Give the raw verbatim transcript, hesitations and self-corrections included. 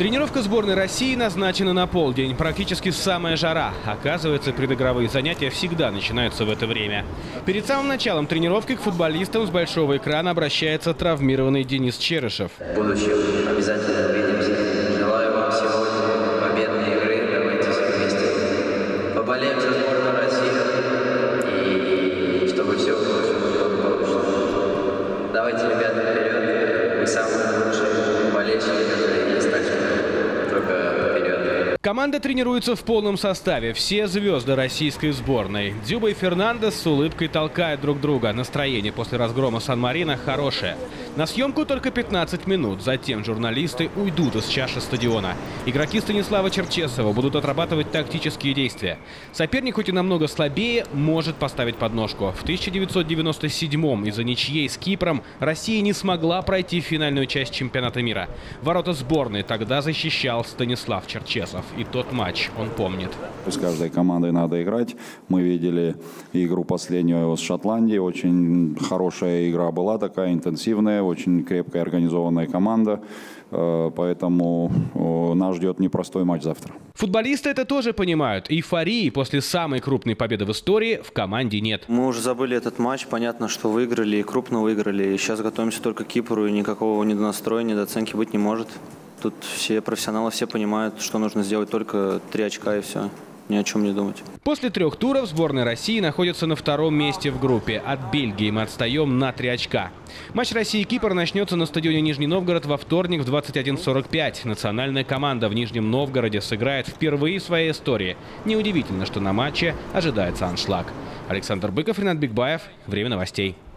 Тренировка сборной России назначена на полдень. Практически самая жара. Оказывается, предигровые занятия всегда начинаются в это время. Перед самым началом тренировки к футболистам с большого экрана обращается травмированный Денис Черышев. В будущем обязательно увидимся. Желаю вам сегодня победной игры. Давайте все вместе поболеем за сборную России. И чтобы все получилось. Давайте, ребята, вперед. Вы самые лучшие болельщики, которые есть. Так что только вперед. Команда тренируется в полном составе. Все звезды российской сборной. Дзюба и Фернандес с улыбкой толкают друг друга. Настроение после разгрома Сан-Марино хорошее. На съемку только пятнадцать минут. Затем журналисты уйдут из чаши стадиона. Игроки Станислава Черчесова будут отрабатывать тактические действия. Соперник, хоть и намного слабее, может поставить подножку. В тысяча девятьсот девяносто седьмом из-за ничьей с Кипром Россия не смогла пройти в финальную часть чемпионата мира. Ворота сборной тогда защищал Станислав Черчесов. И тот матч он помнит. С каждой командой надо играть. Мы видели игру последнюю с Шотландией. Очень хорошая игра была, такая интенсивная, очень крепкая организованная команда. Поэтому нас ждет непростой матч завтра. Футболисты это тоже понимают. Эйфории после самой крупной победы в истории в команде нет. Мы уже забыли этот матч. Понятно, что выиграли и крупно выиграли. И сейчас готовимся только к Кипру. И никакого недонастроя, недооценки быть не может. Тут все профессионалы, все понимают, что нужно сделать, только три очка и все. Ни о чем не думать. После трех туров сборная России находится на втором месте в группе. От Бельгии мы отстаем на три очка. Матч России-Кипр начнется на стадионе Нижний Новгород во вторник в двадцать один сорок пять. Национальная команда в Нижнем Новгороде сыграет впервые в своей истории. Неудивительно, что на матче ожидается аншлаг. Александр Быков, Ринат Бикбаев. Время новостей.